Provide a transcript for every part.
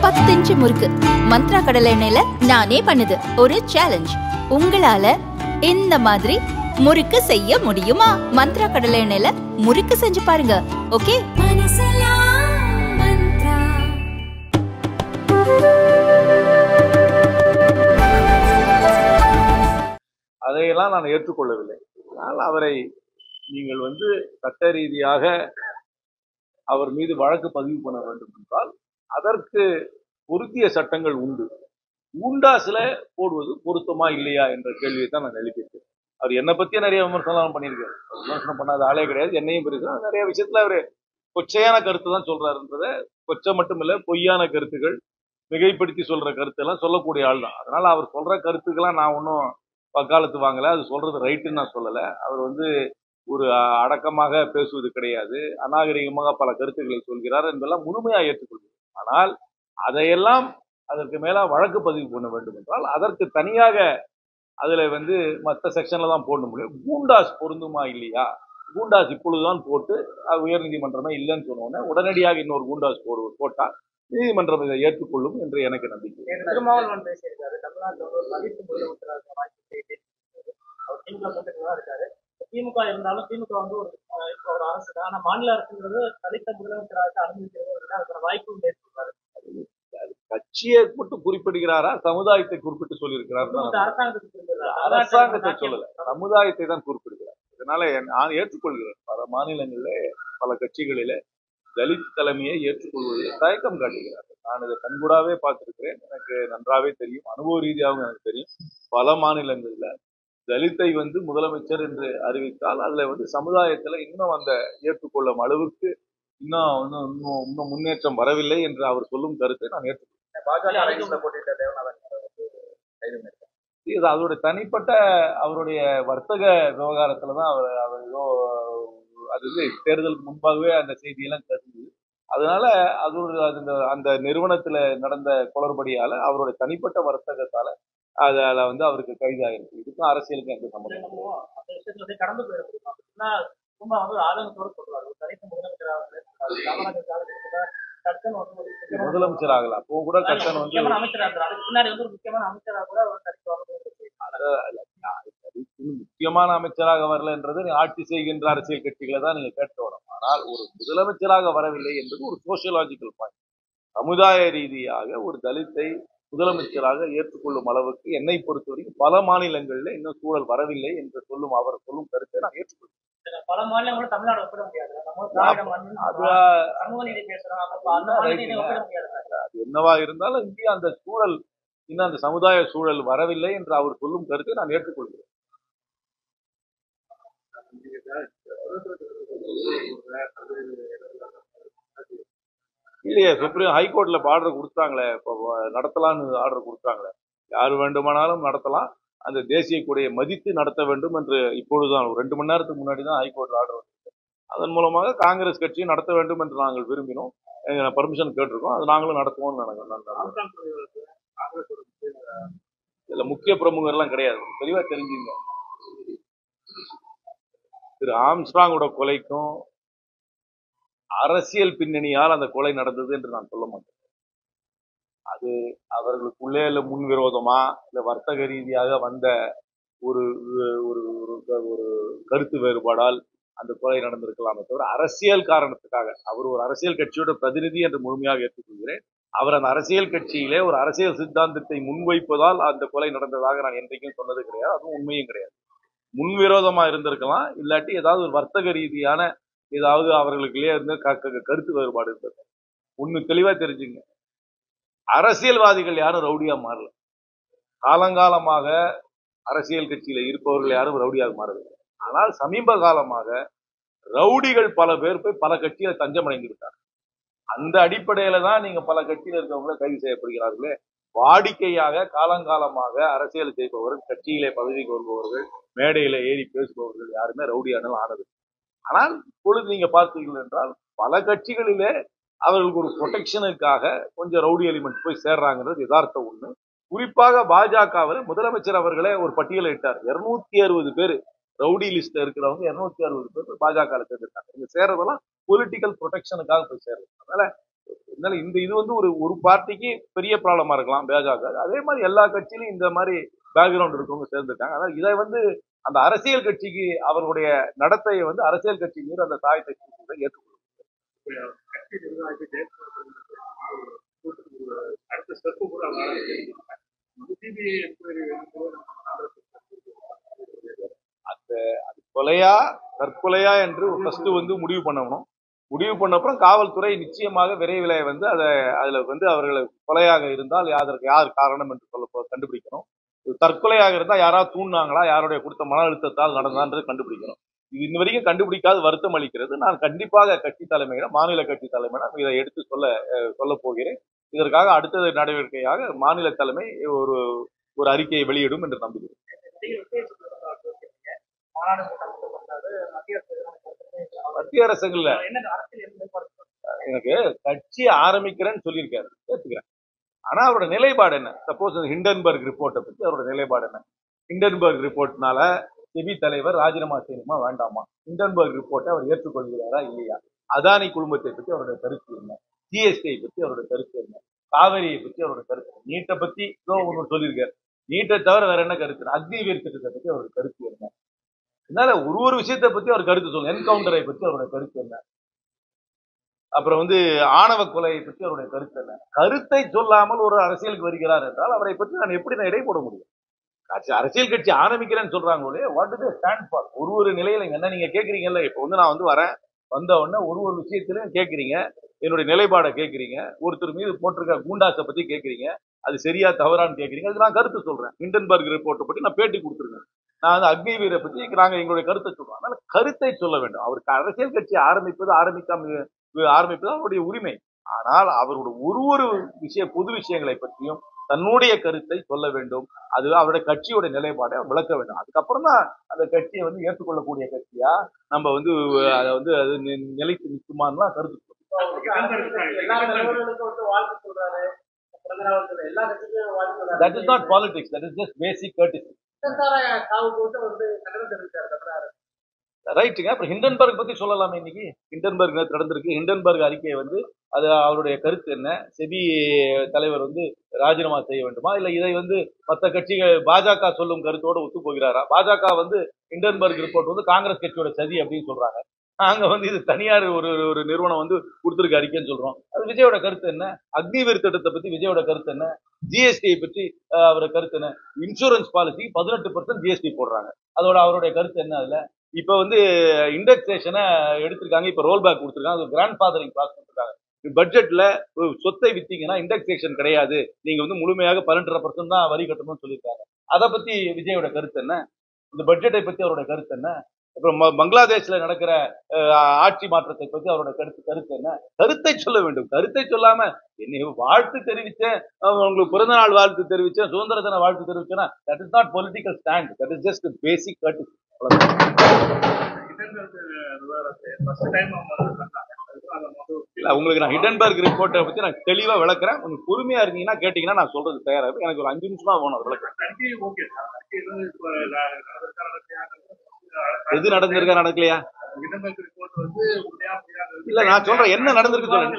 10 inch முறுக்கு மந்த்ரா கடலை எண்ணெயில நானே பண்ணுது ஒரு சேலஞ்ச். உங்களால இந்த மாதிரி முறுக்கு செய்ய முடியுமா? மந்த்ரா கடலை எண்ணெயில முறுக்கு செஞ்சு பாருங்க. ஓகே. அதையெல்லாம் நான் ஏற்றுக்கொள்ளவில்லை. ஆனால் அவரை நீங்கள் சட்ட ரீதியாக அவர் மீது வழக்கு பதிவு பண்ண வேண்டும் என்றால் அதற்கு பொருத்திய சட்டங்கள் உண்டு. ஊண்டாசுல போடுவது பொருத்தமா இல்லையா என்ற கேள்வியை தான் நான் எழுப்பியிருக்கேன். அவர் என்னை பத்தியே நிறைய விமர்சனம் பண்ணியிருக்காரு. விமர்சனம் பண்ணாத ஆளே கிடையாது. என்னையும் பிரிச்சு நிறைய விஷயத்துல அவரு கொச்சையான கருத்து தான் சொல்றாருன்றத, கொச்சை மட்டுமில்ல பொய்யான கருத்துகள், மிகைப்படுத்தி சொல்ற கருத்து எல்லாம் சொல்லக்கூடிய ஆள் தான். அதனால அவர் சொல்ற கருத்துக்கெல்லாம் நான் ஒன்றும் வக்காலத்து வாங்கல. அது சொல்றது ரைட்டுன்னு நான் சொல்லல. அவர் ஒரு அடக்கமாக பேசுவது கிடையாது, அநாகரிகமாக பல கருத்துக்களை சொல்கிறார் என்பதெல்லாம் முழுமையாக ஏற்றுக்கொள்கிறேன். ஆனால் அதையெல்லாம் அதற்கு மேல வழக்கு பதிவு பண்ண வேண்டும் என்றால் அதற்கு தனியாக அதுல மற்ற செக்ஷன்ல தான் போட முடியும். கூண்டாஸ் பொருந்துமா இல்லையா? கூண்டாஸ் இப்பொழுதுதான் போட்டு உயர் நீதிமன்றமே இல்லைன்னு சொன்னோன்னே உடனடியாக இன்னொரு கூண்டாஸ் போட்டா நீதிமன்றம் இதை ஏற்றுக்கொள்ளும் என்று எனக்கு நம்பிக்கை. திருமாவளவன் பேசியிருக்காரு, திமுக இருந்தாலும் திமுக ஒரு அரசு தான். ஆனா மாநில அரசுங்கிறது தலித்த முதலமைச்சராக அனுமதிக்கிறது அதுக்கான வாய்ப்பு ஏற்படுறாரு. கட்சியை மட்டும் குறிப்பிடுகிறாரா, சமுதாயத்தை குறிப்பிட்டு சொல்லியிருக்கிறார்? அரசாங்கத்தை சொல்லல, சமுதாயத்தை தான் குறிப்பிடுகிறார். இதனால நான் ஏற்றுக்கொள்கிறேன். பல மாநிலங்களில பல கட்சிகளில தலித் தலைமையை ஏற்றுக்கொள்வதில் தயக்கம் காட்டுகிறார்கள். நான் இதை கண்கூடாவே பார்த்திருக்கிறேன். எனக்கு நன்றாவே தெரியும், அனுபவ ரீதியாகவும் எனக்கு தெரியும். பல மாநிலங்கள்ல தலித்தை முதலமைச்சர் என்று அறிவித்தால் அதுல சமுதாயத்துல இன்னும் அந்த ஏற்றுக்கொள்ளும் அளவுக்கு இன்னும் முன்னேற்றம் வரவில்லை என்று அவர் சொல்லும் கருத்தை நான் ஏற்றுக்கொள்கிறேன். இது அவருடைய தனிப்பட்ட அவருடைய வர்த்தக விவகாரத்துலதான் அவர் ஏதோ அது தேர்தலுக்கு முன்பாகவே அந்த செய்தியெல்லாம் தெரிஞ்சது. அதனால அந்த நிறுவனத்துல நடந்த குளறுபடியால அவருடைய தனிப்பட்ட வர்த்தகத்தால அதுல அவருக்கு கைதாயிருக்கு. இதுக்கும் அரசியலுக்கும் எந்த சம்பந்தம் கடந்து போயிருக்கா ஆதங்கத்தோட சொல்றாரு. முதலமைச்சர் ஆகல, அப்போ கூட கட்டணம் முக்கியமான அமைச்சராக வரலன்றது ஆட்சி செய்கின்ற அரசியல் கட்சிகளை தான் நீங்க கேட்டு வரும். ஆனால் ஒரு முதலமைச்சராக வரவில்லை என்பது ஒரு சோசியலாஜிக்கல் பாயிண்ட். சமுதாய ரீதியாக ஒரு தலித்தை முதலமைச்சராக ஏற்றுக்கொள்ளும் அளவுக்கு என்னை பொறுத்தவரைக்கும் பல மாநிலங்களில் இன்னும் சூழல் வரவில்லை என்று அவர் சொல்லும் கருத்தை நான் ஏற்றுக்கொள்கிறேன். பல மாநிலங்களும் தமிழ்நாடு ஒப்பிட முடியாது. என்னவா இருந்தாலும் இங்கே அந்த சூழல் இன்னும் அந்த சமுதாய சூழல் வரவில்லை என்று அவர் சொல்லும் கருத்தை நான் ஏற்றுக்கொள்கிறேன். இல்லையே, சுப்ரீம் ஹைகோர்ட்ல ஆர்டர் கொடுத்தாங்களே, இப்போ நடத்தலாம்னு ஆர்டர் கொடுத்தாங்களே, யார் வேண்டுமானாலும் நடத்தலாம், அந்த தேசிய கொடியை மதித்து நடத்த வேண்டும் என்று இப்பொழுதுதான் 2 மணி நேரத்துக்கு முன்னாடி தான் ஹைகோர்ட் ஆர்டர் வந்தது. அதன் மூலமாக காங்கிரஸ் கட்சியை நடத்த வேண்டும் என்று நாங்கள் விரும்பினோம், பர்மிஷன் கேட்டிருக்கோம். அது நாங்களும் நடத்துவோம்னு நினைக்கிறோம். இதுல முக்கிய பிரமுகர்லாம் கிடையாது, தெளிவா தெரிஞ்சுங்க. திரு ஆம்ஸ்ட்ராங்கோட கொலைக்கும் அரசியல் பின்னணியால் அந்த கொலை நடந்தது என்று நான் சொல்ல மாட்டேன். அது அவர்களுக்குள்ளே இல்ல முன்விரோதமா இல்ல வர்த்தக ரீதியாக வந்த ஒரு ஒரு கருத்து வேறுபாடால் அந்த கொலை நடந்திருக்கலாமே தவிர அரசியல் காரணத்துக்காக. அவர் ஒரு அரசியல் கட்சியோட பிரதிநிதி என்று முழுமையாக ஏற்றுக்கொள்கிறேன். அவர் அந்த அரசியல் கட்சியிலே ஒரு அரசியல் சித்தாந்தத்தை முன்வைப்பதால் அந்த கொலை நடந்ததாக நான் என்றைக்கும் சொன்னது கிடையாது, அதுவும் உண்மையும் கிடையாது. முன்விரோதமா இருந்திருக்கலாம், இல்லாட்டி ஏதாவது ஒரு வர்த்தக ரீதியான ஏதாவது அவர்களுக்குள்ளே இருந்து கருத்து வேறுபாடு இருந்தது. ஒண்ணு தெளிவா தெரிஞ்சுங்க, அரசியல்வாதிகள் யாரும் ரவுடியா மாறல. காலங்காலமாக அரசியல் கட்சியில இருப்பவர்கள் யாரும் ரவுடியாக மாறவில்லை. ஆனால் சமீப காலமாக ரவுடிகள் பல பேர் போய் பல கட்சியில தஞ்சம் அடைந்து விட்டார். அந்த அடிப்படையில தான் நீங்க பல கட்சியில இருக்கவங்கள கைது செய்யப்படுகிறார்களே. வாடிக்கையாக காலங்காலமாக அரசியல் செய்பவர்கள், கட்சியிலே பதவிக்கு வருபவர்கள், மேடையில ஏறி பேசுபவர்கள் யாருமே ரவுடியானல் ஆனது. ஆனால் இப்பொழுது நீங்க பார்த்தீர்கள் என்றால் பல கட்சிகளிலே அவர்களுக்கு ஒரு ப்ரொடெக்ஷனுக்காக கொஞ்சம் ரவுடி எலிமெண்ட் போய் சேர்றாங்கிறது யதார்த்த உண்மை. குறிப்பாக பாஜகவில் முதலமைச்சர் அவர்களே ஒரு பட்டியலை இட்டார். 260 பேர் ரவுடி லிஸ்ட்ல இருக்கிறவங்க 260 பேர் பாஜக சேர்ந்திருக்காங்க. இங்க சேர்றதெல்லாம் பொலிட்டிக்கல் ப்ரொடெக்ஷனுக்காக போய் சேர்றது. அதனால அதனால இது வந்து ஒரு பார்ட்டிக்கு பெரிய ப்ராப்ளமா இருக்கலாம் பாஜக. அதே மாதிரி எல்லா கட்சியிலும் இந்த மாதிரி பேக்ரவுண்ட் இருக்கவங்க சேர்ந்துட்டாங்க. அதனால இதை வந்து அந்த அரசியல் கட்சிக்கு அவர்களுடைய நடத்தையை வந்து அரசியல் கட்சி மீது அந்த தாயத்தை ஏற்றுக்கொள்ளும். அடுத்த ஸ்டெப் கூட அது கொலையா தற்கொலையா என்று ஃபர்ஸ்ட் வந்து முடிவு பண்ணணும். முடிவு பண்ண அப்புறம் காவல்துறை நிச்சயமாக விரைவில் வந்து அதுல வந்து அவர்கள் கொலையாக இருந்தால் அதற்கு யார் காரணம் என்று சொல்ல கண்டுபிடிக்கணும். தற்கொலையாக இருந்தா யாராவது தூண்டினாங்களா, யாருடைய கொடுத்த மன அழுத்தத்தால் நடந்தான்றது கண்டுபிடிக்கணும். இது இன்ன வரைக்கும் கண்டுபிடிக்காத வருத்தம் அளிக்கிறது. நான் கண்டிப்பாக கட்சி தலைமையிடம், மாநில கட்சி தலைமையிடம் இதை எடுத்து சொல்ல போகிறேன். இதற்காக அடுத்த நடவடிக்கையாக மாநில தலைமை ஒரு அறிக்கையை வெளியிடும் என்று நம்புகிறேன். மத்திய அரசுல எனக்கு கட்சி ஆரம்பிக்கிறேன்னு சொல்லியிருக்காரு, ஏத்துக்கிறேன். ஆனா அவரோட நிலைப்பாடு என்ன? சப்போஸ் ஹிண்டன்பர்க் ரிப்போர்ட்டை பத்தி அவரோட நிலைப்பாடு என்ன? ஹிண்டன்பர்க் ரிப்போர்ட்னால செபி தலைவர் ராஜினாமா செய்யணுமா வேண்டாமா? ஹிண்டன்பர்க் ரிப்போர்ட்டை அவர் ஏற்றுக்கொள்கிறாரா இல்லையா? அதானி குழுமத்தை பத்தி அவருடைய கருத்து என்ன? ஜிஎஸ்டியை பத்தி அவருடைய கருத்து என்ன? காவிரியை பத்தி அவருடைய கருத்து, நீட்டை பத்தி ஒன்று சொல்லியிருக்காரு. நீட்டை தவிர வேற என்ன கருத்து? அக்னிவீர் திட்டத்தை பத்தி அவருடைய கருத்து என்ன? அதனால ஒரு விஷயத்தை பத்தி அவர் கருத்து சொல்லுங்க. என்கவுண்டரை பத்தி அவருடைய கருத்து என்ன? அப்புறம் வந்து ஆணவ கொலையை பற்றி அவருடைய கருத்து என்ன? கருத்தை சொல்லாமல் ஒரு அரசியலுக்கு வருகிறார் என்றால் அவரை பற்றி நான் எப்படி இடை போட முடியும்? அரசியல் கட்சி ஆரம்பிக்கிறேன்னு சொல்றாங்களே, வாட் டு ஸ்டாண்ட் ஃபார்? ஒரு நிலையில என்ன நீங்க கேக்குறீங்கல்ல, இப்ப வந்து நான் வந்து வரேன், வந்த உடனே ஒரு விஷயத்திலையும் கேட்குறீங்க, என்னுடைய நிலைப்பாடை கேட்குறீங்க, ஒருத்தர் மீது போட்டிருக்க கூண்டாசை பத்தி கேட்குறீங்க, அது சரியா தவறான்னு கேட்குறீங்க. அதுக்கு நான் கருத்து சொல்றேன். ஹிண்டன்பர்க் ரிப்போர்ட்டை பற்றி நான் பேட்டி கொடுத்துருக்கேன். நான் வந்து அக்னிவீரை பற்றி நாங்க எங்களுடைய கருத்தை சொல்றோம். அதனால கருத்தை சொல்ல வேண்டும். அவருக்கு அரசியல் கட்சி ஆரம்பிப்பது அவருடைய உரிமை. ஆனால் அவருடைய ஒரு பொது விஷயங்களை பற்றியும் தன்னுடைய கருத்தை சொல்ல வேண்டும். அது அவருடைய கட்சியோட நிலைப்பாடை விளக்க வேண்டும். அதுக்கப்புறம் தான் அந்த கட்சியை வந்து ஏற்றுக்கொள்ளக்கூடிய கட்சியா நம்ம வந்து அதை வந்து அது நிலைத்து நிற்குமான்னு கருத்து சொல்றோம். That is not politics. That is just basic courtesy. ரைட்டுங்க. அப்புறம் ஹிண்டன்பர்க் பத்தி சொல்லலாமே. இன்னைக்கு ஹிண்டன்பர்க் நடந்திருக்கு. ஹிண்டன்பர்க் அறிக்கையை வந்து அது அவருடைய கருத்து என்ன? செபி தலைவர் வந்து ராஜினாமா செய்ய வேண்டுமா, இல்ல இதை வந்து மற்ற கட்சிகள் பாஜக சொல்லும் கருத்தோடு ஒத்து போகிறாரா? பாஜக வந்து ஹிண்டன்பர்க் ரிப்போர்ட் வந்து காங்கிரஸ் கட்சியோட சதி அப்படின்னு சொல்றாங்க. நாங்க வந்து இது தனியார் ஒரு நிறுவனம் வந்து கொடுத்திருக்க அறிக்கைன்னு சொல்றோம். அது விஜயோட கருத்து என்ன? அக்னிவீர் திட்டத்தை பத்தி விஜயோட கருத்து என்ன? ஜிஎஸ்டியை பற்றி அவரோட கருத்து என்ன? இன்சூரன்ஸ் பாலிசி 18% ஜிஎஸ்டி போடுறாங்க, அதோட அவருடைய கருத்து என்ன? அதுல இப்ப வந்து இண்டெக்ஸேஷனை எடுத்திருக்காங்க, இப்ப ரோல் பேக் கொடுத்திருக்காங்க, கிராண்ட் ஃபாதரிங் கிளாஸ் கொடுத்திருக்காங்க. பட்ஜெட்ல சொத்தை வித்தீங்கன்னா இண்டெக்ஸேஷன் கிடையாது, நீங்க வந்து முழுமையாக 12% தான் வரி கட்டணும்னு சொல்லியிருக்காங்க. அதை பத்தி விஜயோட கருத்து என்ன? இந்த பட்ஜெட்டை பத்தி அவரோட கருத்து என்ன? அப்புறம் பங்களாதேஷ்ல நடக்கிற ஆட்சி மாற்றத்தை பத்தி அவரோட கருத்து என்ன? கருத்தை சொல்ல வேண்டும். கருத்தை சொல்லாம என்ன வாழ்த்து தெரிவிச்சேன், உங்களுக்கு பிறந்த நாள் வாழ்த்து தெரிவிச்சேன், சுதந்திர தின வாழ்த்து தெரிவிச்சேன்னா that is not political stand. That is just basic courtesy. உங்களுக்கு நான் ஹிண்டன்பர்க் ரிப்போர்ட்டை பத்தி நான் தெளிவா விளக்குறேன். உங்களுக்கு பொறுமையா இருக்கீங்கன்னா கேட்டீங்கன்னா நான் சொல்றது தயாரா இருக்கு. எனக்கு ஒரு 5 நிமிஷம் தான் வேணும் விளக்குறேன். எது நடந்திருக்கா நடக்கலையா இல்ல, நான் சொல்றேன் என்ன நடந்திருக்கு சொல்றேன்.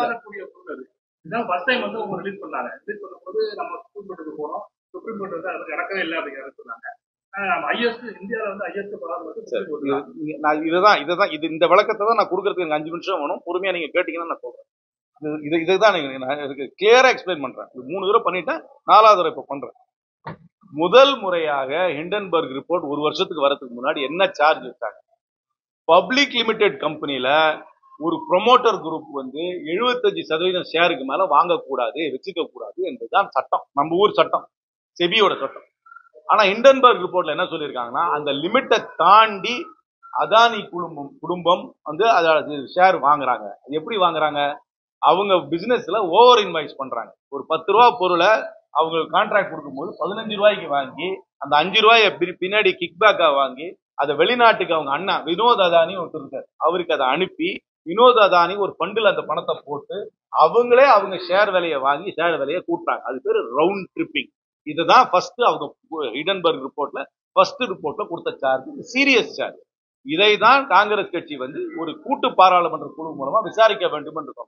இந்த விளக்கத்தை தான் நான் கொடுக்கறதுக்கு எனக்கு 5 நிமிஷம் வேணும். பொறுமையா நீங்க கேட்டீங்கன்னா நான் சொல்றேன். இதுதான் கிளியரா எக்ஸ்பிளைன் பண்றேன். 3 தடவை பண்ணிட்டேன், 4வது தடவை இப்ப பண்றேன். முதல் முறையாக ஹிண்டன்பர்க் ரிப்போர்ட் 1 வருஷத்துக்கு வரதுக்கு முன்னாடி என்ன சார்ஜ் வச்சாங்க? பப்ளிக் லிமிடெட் கம்பெனில ஒரு ப்ரொமோட்டர் குரூப் வந்து 75% ஷேருக்கு மேல வாங்கக்கூடாது, வச்சுக்க கூடாது என்பதுதான் சட்டம், நம்ம ஊர் சட்டம், செபியோட சட்டம். ஆனா ஹிண்டன்பர்க் ரிப்போர்ட்ல என்ன சொல்லியிருக்காங்கன்னா, அந்த லிமிட்டை தாண்டி அதானி குடும்பம் வந்து ஷேர் வாங்குறாங்க. எப்படி வாங்குறாங்க? அவங்க பிசினஸ்ல ஓவர் இன்வைஸ் பண்றாங்க. ஒரு 10 ரூபா பொருளை அவங்க கான்ட்ராக்ட் கொடுக்கும்போது 15 ரூபாய்க்கு வாங்கி அந்த 5 ரூபாயை பின்னாடி கிக் பேக்கா வாங்கி அதை வெளிநாட்டுக்கு அவங்க அண்ணா வினோத் அதானி ஒருத்தர் இருக்காரு, அவருக்கு அதை அனுப்பி வினோத் அதானி ஒரு ஃபண்டில் அந்த பணத்தை போட்டு அவங்களே அவங்க ஷேர் விலையை வாங்கி ஷேர் விலையை கூட்டுறாங்க. அது பேரு ரவுண்ட் ட்ரிப்பிங். இதுதான் ஃபர்ஸ்ட் அவங்க ஹிண்டன்பர்க் ரிப்போர்ட்ல கொடுத்த சார்ஜ், சீரியஸ் சார்ஜ். இதை தான் காங்கிரஸ் கட்சி வந்து ஒரு கூட்டு பாராளுமன்ற குழு மூலமா விசாரிக்க வேண்டும் என்று சொன்னோம்.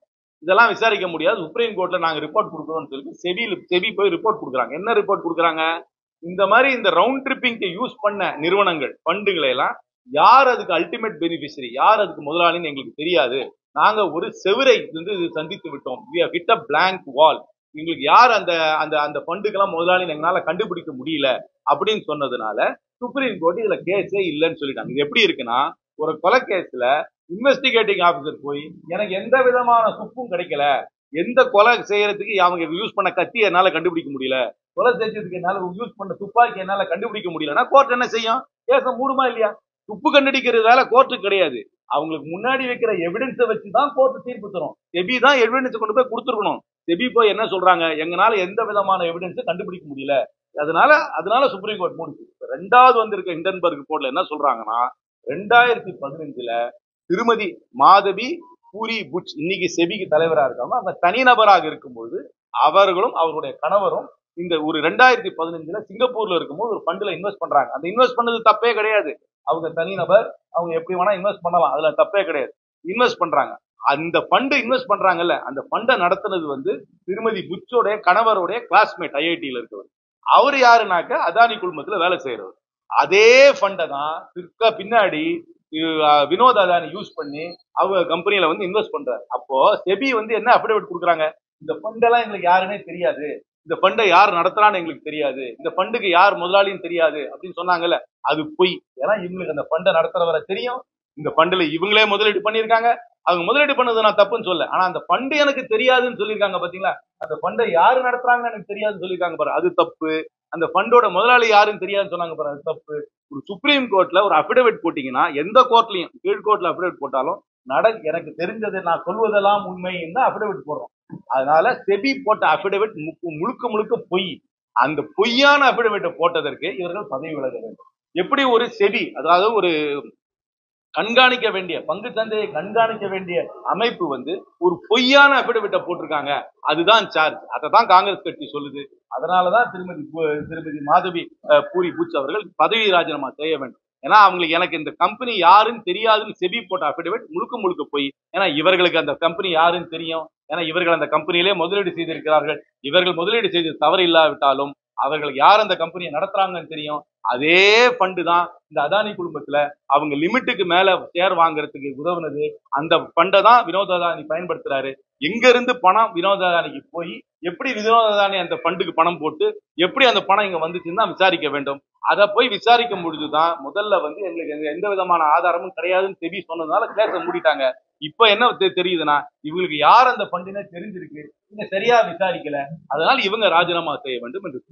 இதெல்லாம் விசாரிக்க முடியாது, சுப்ரீம் கோர்ட்ல நாங்க ரிப்போர்ட் கொடுக்குறோம்னு சொல்லி செபி போய் ரிப்போர்ட் கொடுக்குறாங்க. என்ன ரிப்போர்ட் கொடுக்குறாங்க? இந்த மாதிரி இந்த ரவுண்ட் ட்ரிப்பிங்க்கு யூஸ் பண்ண நிறுவனங்கள் ஃபண்டுகளை எல்லாம் யார் அதுக்கு அல்டிமேட் பெனிஃபிஷரி, யார் அதுக்கு முதலாளின்னு எங்களுக்கு தெரியாது. நாங்க ஒரு செவரை வந்து சந்தித்து விட்டோம். we have hit a blank wall. எங்களுக்கு யார் அந்த அந்த அந்த ஃபண்டுக்கெல்லாம் முதலாளின்னு எங்களால கண்டுபிடிக்க முடியல அப்படின்னு சொன்னதுனால சுப்ரீம் கோர்ட் இதுல கேஸே இல்லைன்னு சொல்லிட்டாங்க. இது எப்படி இருக்குன்னா, ஒரு கொலை கேஸ்ல இன்வெஸ்டிகேட்டிங் ஆபீசர் போய் எனக்கு எந்த விதமான துப்பும் கிடைக்கல, எந்த கொலை செய்யறதுக்கு அவங்க யூஸ் பண்ண கத்தி என்னால கண்டுபிடிக்க முடியல, கொலை செஞ்சதுக்கு என்னால யூஸ் பண்ண துப்பாக்கி என்னால கண்டுபிடிக்க முடியலன்னா கோர்ட் என்ன செய்யும்? கேஸ மூடுமா இல்லையா? துப்பு கண்டுபிடிக்கிறது வேலை கோர்ட்டுக்கு கிடையாது. அவங்களுக்கு முன்னாடி வைக்கிற எவிடன்ஸை வச்சுதான் கோர்ட் தீர்ப்பு தரும். செபி தான் எவிடன்ஸ் கொண்டு போய் கொடுத்துருக்கணும். செபி போய் என்ன சொல்றாங்க, எங்களால எந்த விதமான எவிடன்ஸும் கண்டுபிடிக்க முடியல, அதனால சுப்ரீம் கோர்ட் மூடிச்சு. ரெண்டாவது வந்திருக்க ஹிண்டன்பர்க் ரிப்போர்ட்ல என்ன சொல்றாங்கன்னா, 2015 திருமதி மாதவி பூரி புட்ச் இன்னைக்கு செபிக்கு தலைவராக இருக்காங்க. அந்த தனிநபராக இருக்கும்போது அவர்களும் அவருடைய கணவரும் இந்த ஒரு 2015 சிங்கப்பூர்ல இருக்கும்போது ஒரு ஃபண்ட்ல இன்வெஸ்ட் பண்றாங்க. அந்த இன்வெஸ்ட் பண்ணது தப்பே கிடையாது. அவங்க தனிநபர், அவங்க எப்படி வேணா இன்வெஸ்ட் பண்ணலாம், அதுல தப்பே கிடையாது. இன்வெஸ்ட் பண்றாங்க. அந்த ஃபண்ட் இன்வெஸ்ட் பண்றாங்கல்ல, அந்த ஃபண்டை நடத்துனது வந்து திருமதி புட்சோடைய கணவருடைய கிளாஸ்மேட் ஐஐடியில இருக்கவர். அவர் யாருனாக்க அதானி குழுமத்துல வேலை செய்யறவர். அதே ஃபண்டை தான் பின்னாடி வினோத் அதானி யூஸ் பண்ணி அவங்க கம்பெனியில வந்து இன்வெஸ்ட் பண்றாரு. அப்போ செபி வந்து என்ன அபிடவிட் கொடுக்குறாங்க, இந்த ஃபண்ட் எல்லாம் எங்களுக்கு யாருன்னே தெரியாது, இந்த ஃபண்டை யார் நடத்துறான்னு எங்களுக்கு தெரியாது, இந்த ஃபண்டுக்கு யார் முதலாளின்னு தெரியாது அப்படின்னு சொன்னாங்கல்ல, அது பொய். ஏன்னா இவங்களுக்கு அந்த ஃபண்டை நடத்துறவரை தெரியும், இந்த ஃபண்டுல இவங்களே முதலீடு பண்ணியிருக்காங்க. அவங்க முதலீடு பண்ணது நான் தப்புன்னு சொல்ல, ஆனா அந்த ஃபண்டு எனக்கு தெரியாதுன்னு சொல்லியிருக்காங்க பாத்தீங்களா, அந்த ஃபண்டை யாரு நடத்துறாங்கன்னு எனக்கு தெரியாதுன்னு சொல்லியிருக்காங்க பாரு, அது தப்பு. அந்த ஃபண்டோட முதலாளி யாருன்னு தெரியாதுன்னு சொன்னாங்க பாரு, அது தப்பு. ஒரு சுப்ரீம் கோர்ட்ல ஒரு அபிடவிட் போட்டீங்கன்னா, எந்த கோர்ட்லயும் கீழ்கோர்ட்ல அபிடவிட் போட்டாலும் எனக்கு தெரிஞ்சது நான் சொல்வதெல்லாம் உண்மைன்னு தான் அபிடவிட் போடுறோம். அதனால செபி போட்ட அபிடவிட் முழுக்க முழுக்க பொய். அந்த பொய்யான அபிடவிட்டை போட்டதற்கு இவர்கள் பதவி விலக வேண்டும். எப்படி ஒரு செபி, அதாவது ஒரு கண்காணிக்க வேண்டிய பங்கு சந்தையை கண்காணிக்க வேண்டிய அமைப்பு வந்து ஒரு பொய்யான அபிடவிட்டை போட்டிருக்காங்க, அதுதான் சார்ஜ். அதை தான் காங்கிரஸ் கட்சி சொல்லுது. அதனாலதான் திருமதி மாதவி பூரி புட்ச் அவர்கள் பதவி ராஜினாமா செய்ய வேண்டும். ஏன்னா அவங்களுக்கு எனக்கு இந்த கம்பெனி யாருன்னு தெரியாதுன்னு செபி போட்ட அபிடவிட் முழுக்க முழுக்க போய். ஏன்னா இவர்களுக்கு அந்த கம்பெனி யாருன்னு தெரியும், ஏன்னா இவர்கள் அந்த கம்பெனியிலே முதலீடு செய்திருக்கிறார்கள். இவர்கள் முதலீடு செய்து தவறு இல்லாவிட்டாலும் அவர்களுக்கு யார் அந்த கம்பெனியை நடத்துறாங்கன்னு தெரியும். அதே ஃபண்டு தான் இந்த அதானி குழுமத்துல அவங்க லிமிட்டுக்கு மேல ஷேர் வாங்குறதுக்கு உதவுனது. அந்த ஃபண்டை தான் வினோத் அதானி பயன்படுத்துறாரு. எங்க இருந்து பணம் வினோத் அதானிக்கு போய் எப்படி வினோத் அதானி அந்த ஃபண்டுக்கு பணம் போட்டு எப்படி அந்த பணம் இங்க வந்துச்சுன்னு தான் விசாரிக்க வேண்டும். அதை போய் விசாரிக்கும் பொழுதுதான் முதல்ல வந்து எங்களுக்கு எந்த விதமான ஆதாரமும் கிடையாதுன்னு செபி சொன்னதுனால கேஸை மூடிட்டாங்க. இப்ப என்ன தெரியுதுன்னா, இவங்களுக்கு யார் அந்த ஃபண்டுனே தெரிஞ்சிருக்கு, இவங்க சரியா விசாரிக்கல, அதனால இவங்க ராஜினாமா செய்ய வேண்டும் என்று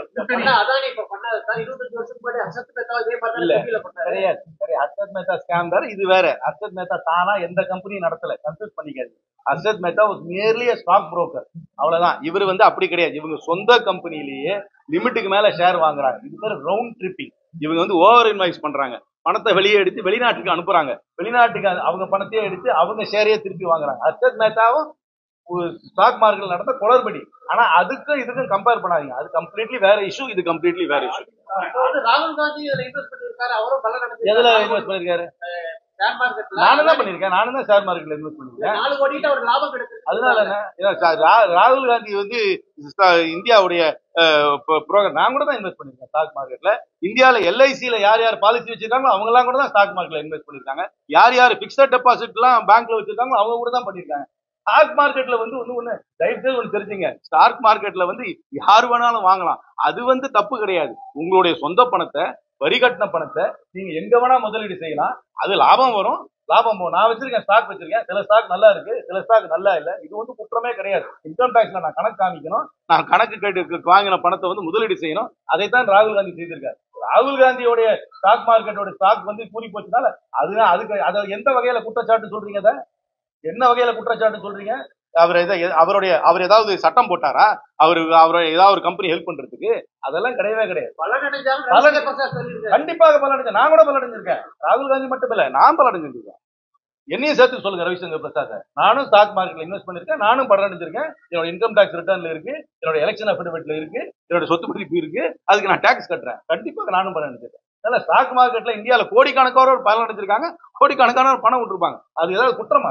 கிடையாது. ஹர்ஷத் மேத்தா ஸ்கேம் வேற, இது வேற. ஹர்ஷத் மேத்தா தானா எந்த கம்பெனியும் நடத்தல, கன்ஃபியூஸ் பண்ணிக்காது. Harshad Mehta was merely a stock broker, அவ்வளவுதான். இவர் வந்து அப்படி கிடையாது. இவங்க சொந்த கம்பெனிலேயே லிமிட்டுக்கு மேல ஷேர் வாங்குறாங்க. இது பேர் ரவுண்ட் ட்ரிப்பிங். இவங்க வந்து ஓவர் இன்வைஸ் பண்றாங்க, பணத்தை வெளியே எடுத்து வெளிநாட்டுக்கு அனுப்புறாங்க, வெளிநாட்டுக்கு அவங்க பணத்தையே எடுத்து அவங்க ஷேரையே திருப்பி வாங்குறாங்க. ஹர்ஷத் மேத்தாவும் ஸ்டாக் மார்க்கெட் நடந்த குளறுபடி. ஆனா அதுக்கும் இதுக்கும் கம்பேர் பண்ணாதீங்க, அது கம்ப்ளீட்லி வேற இஷ்யூ, இது கம்ப்ளீட்லி வேற இஷ்யூ. ராகுல் காந்தி இன்வெஸ்ட் பண்ணிருக்காரு, அவரும் எதுல இன்வெஸ்ட் பண்ணிருக்காரு? நானும் தான் பண்ணிருக்கேன், நானும் தான் ஷேர் மார்க்கெட்ல இன்வெஸ்ட் பண்ணிருக்கேன். 4 கோடி அவருக்கு லாபம் கிடைச்சது. அதனால என்ன, ராகுல் காந்தி வந்து இந்தியாவுடைய ப்ரோக்ராம் நான் கூட தான் இன்வெஸ்ட் பண்ணிருக்கேன் ஸ்டாக் மார்க்கெட்ல. இந்தியாவில எல்ஐசியில யார் யார் பாலிசி வச்சிருக்காங்களோ அவங்க எல்லாம் கூட தான் ஸ்டாக் மார்க்கெட்ல இன்வெஸ்ட் பண்ணிருக்காங்க. யார் யார் பிக்சட் டெபாசிட் எல்லாம் பேங்க்ல வச்சிருக்காங்களோ அவங்க கூட தான் பண்ணிருக்காங்க. ஸ்டாக் மார்க்கெட்ல வந்து ஒண்ணு தயவுசெய்து ஒண்ணு தெரிஞ்சுங்க, ஸ்டாக் மார்க்கெட்ல வந்து யார் வேணாலும் வாங்கலாம், அது வந்து தப்பு கிடையாது. உங்களுடைய சொந்த பணத்தை, வரி கட்டின பணத்தை நீங்க எங்க வேணா முதலீடு செய்யலாம், அது லாபம் வரும். நான் வச்சிருக்கேன், ஸ்டாக் வச்சிருக்கேன், சில ஸ்டாக் நல்லா இருக்கு, சில ஸ்டாக் நல்லா இல்ல, இது வந்து குற்றமே கிடையாது. இன்கம் டாக்ஸ்ல நான் கணக்கு காமிக்கணும், நான் கணக்கு கேட்டு வாங்கின பணத்தை வந்து முதலீடு செய்யணும். அதைத்தான் ராகுல் காந்தி செய்திருக்காரு. ராகுல் காந்தியோட ஸ்டாக் மார்க்கெட்டோட ஸ்டாக் வந்து கூறி போச்சுனால அதுக்கு அதை எந்த வகையில குற்றச்சாட்டு சொல்றீங்க? என்ன வகையில குற்றச்சாட்டு சொல்றீங்க? அவர் ஏதாவது சட்டம் போட்டாரா? அவரு ஏதாவது ஒரு கம்பெனி ஹெல்ப் பண்றதுக்கு? அதெல்லாம் கிடையவே கிடையாது. கண்டிப்பாக பலனடைஞ்ச, நான் கூட பலனடைஞ்சிருக்கேன். ராகுல் காந்தி மட்டும் இல்ல, நான் பலனடைஞ்சிருக்கேன். என்னையும் சேர்த்து சொல்லுங்க ரவிசங்கர் பிரசாத், நானும் ஸ்டாக் மார்க்கெட்ல இன்வெஸ்ட் பண்ணிருக்கேன், நானும் பலனடைஞ்சிருக்கேன். என்னோட இன்கம் டாக்ஸ் ரிட்டர்ன்ல இருக்கு, என்னோட எலெக்ஷன் அஃபிடவிட்ல இருக்கு, என்னோட சொத்து மதிப்பு இருக்கு, அதுக்கு நான் டாக்ஸ் கட்டுறேன். கண்டிப்பாக நானும் பலனடைஞ்சிருக்கேன். அதனால ஸ்டாக் மார்க்கெட்ல இந்தியாவில கோடிக்கணக்கானோர் பலனடைஞ்சிருக்காங்க, கோடிக்கணக்கானோர் பணம் விட்டுருப்பாங்க. அது ஏதாவது குற்றமா? அது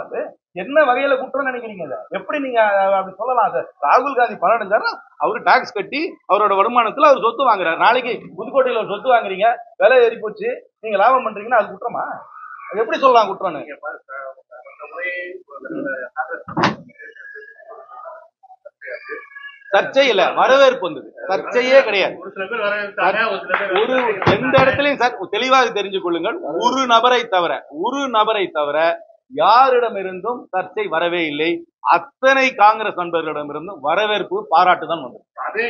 என்ன வகையில குற்றம் நினைக்கிறீங்க அதை? எப்படி நீங்க அப்படி சொல்லலாம் சார்? ராகுல் காந்தி பணம் அடைஞ்சாருன்னா அவரு டாக்ஸ் கட்டி அவரோட வருமானத்துல அவர் சொத்து வாங்குறாரு. நாளைக்கு புதுக்கோட்டையில ஒரு சொத்து வாங்குறீங்க, விலை ஏறி போச்சு, நீங்க லாபம் பண்றீங்கன்னா அது குற்றமா? அது எப்படி சொல்லலாம் குற்றம்னு? சர்ச்சை இல்ல, வரவேற்பு வந்தது, சர்ச்சையே கிடையாது. ஒரு எந்த இடத்துலயும் தெளிவாக தெரிஞ்சு கொள்ளுங்கள், ஒரு நபரை தவிர யாரிடமிருந்தும் சர்ச்சை வரவே இல்லை. அத்தனை காங்கிரஸ் நண்பர்களிடமிருந்தும் வரவேற்பு, பாராட்டு தான் வந்தது. அதே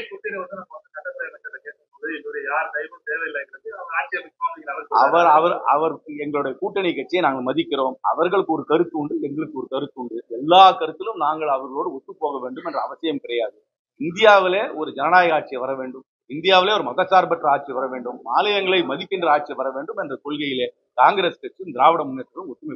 அவர் எங்களுடைய கூட்டணி கட்சியை நாங்கள் மதிக்கிறோம். அவர்களுக்கு ஒரு கருத்து உண்டு, எங்களுக்கு ஒரு கருத்து உண்டு. எல்லா கருத்திலும் நாங்கள் அவர்களோடு ஒத்து போக வேண்டும் என்ற அவசியம் கிடையாது. இந்தியாவிலே ஒரு ஜனநாயக ஆட்சி வர வேண்டும், இந்தியாவிலே ஒரு மதச்சார்பற்ற ஆட்சி வர வேண்டும், மாநிலங்களை மதிக்கின்ற ஆட்சி வர வேண்டும் என்ற கொள்கையிலே காங்கிரஸ் கட்சியும் திராவிட முன்னேற்றமும் ஒத்துமை.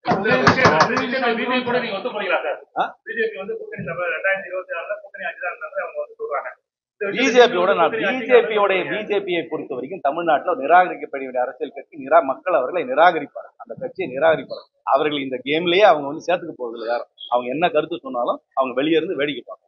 பிஜேபியை பொறுத்த வரைக்கும் தமிழ்நாட்டில் நிராகரிக்கப்பட வேண்டிய அரசியல் கட்சி, மக்கள் அவர்களை நிராகரிப்பார், அந்த கட்சியை நிராகரிப்பார். அவர்கள் இந்த கேம்லயே அவங்க வந்து சேர்த்துக்க போறதில்லை. யாரும் அவங்க என்ன கருத்து சொன்னாலும் அவங்க வெளியே இருந்து வேடிக்கை பார்ப்பாங்க.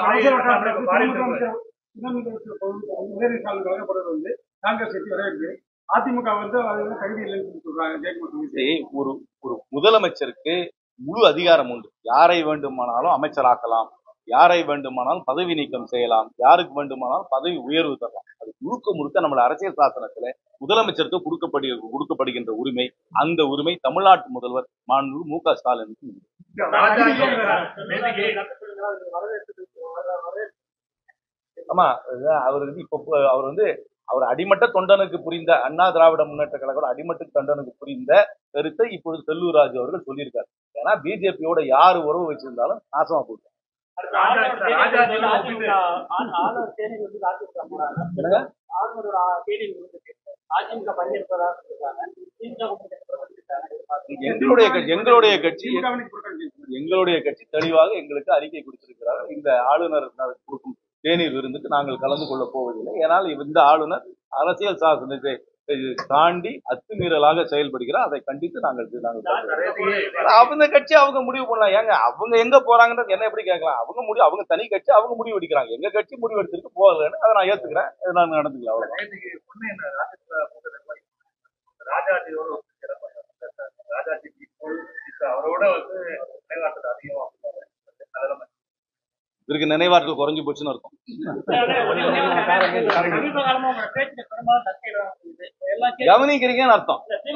ஒரு முதலமைச்சருக்கு முழு அதிகாரம் உண்டு. யாரை வேண்டுமானாலும் அமைச்சராக்கலாம், யாரை வேண்டுமானாலும் பதவி நீக்கம் செய்யலாம், யாருக்கு வேண்டுமானாலும் பதவி உயர்வு தரலாம். அது முழுக்க நம்ம அரசியல் சாசனத்துல முதலமைச்சருக்கு கொடுக்கப்படுகின்ற உரிமை, அந்த உரிமை தமிழ்நாட்டு முதல்வர் மாண்புமிகு மு.க. ஸ்டாலினுக்கு உண்டு. ஆமா, அவர் அடிமட்ட தொண்டனுக்கு புரிந்த அண்ணா திராவிட முன்னேற்ற கழகம் அடிமட்ட தொண்டனுக்கு புரிந்த கருத்தை இப்பொழுது செல்லூர் ராஜு அவர்கள் சொல்லியிருக்காரு. ஏன்னா பிஜேபியோட யாரு உறவு வச்சிருந்தாலும் நாசமா போயிடும். எங்களுடைய கட்சி தெளிவாக எங்களுக்கு அறிக்கை கொடுத்திருக்கிறார். இந்த ஆளுநர் கொடுக்கும் தேநீர் விருந்துக்கு நாங்கள் கலந்து கொள்ள போவதில்லை. ஏனால் இந்த ஆளுநர் அரசியல் சாசனத்தை தாண்டி அத்துமீறலாக செயல்படுகிறார். அதை கண்டித்து நாங்கள் அவங்க கட்சி அவங்க முடிவு பண்ணலாம். ஏங்க அவங்க எங்க போறாங்கன்றது என்ன எப்படி கேட்கலாம்? அவங்க தனி கட்சி, அவங்க முடிவு எடுக்கிறாங்க. எங்க கட்சி முடிவு எடுத்துட்டு போகலன்னு அதை நான் ஏத்துக்கிறேன், நான் நடந்துக்கலாம். இதற்கு நினைவாற்றல் குறைஞ்சு போச்சுன்னு அர்த்தம். கவனிக்கிறீங்கன்னு அர்த்தம்.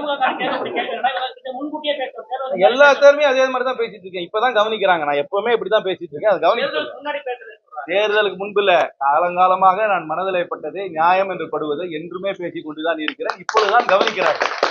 எல்லா தேர்மையும் அதே மாதிரி தான் பேசிட்டு இருக்கேன். இப்பதான் கவனிக்கிறாங்க. நான் எப்பவுமே இப்படிதான் பேசிட்டு இருக்கேன். அது கவனிக்க தேர்தலுக்கு முன்பு இல்ல, காலங்காலமாக நான் மனதில் பட்டதை நியாயம் என்று படுவதை என்றுமே பேசிக் கொண்டுதான் இருக்கிறேன். இப்பொழுதுதான் கவனிக்கிறார்கள்.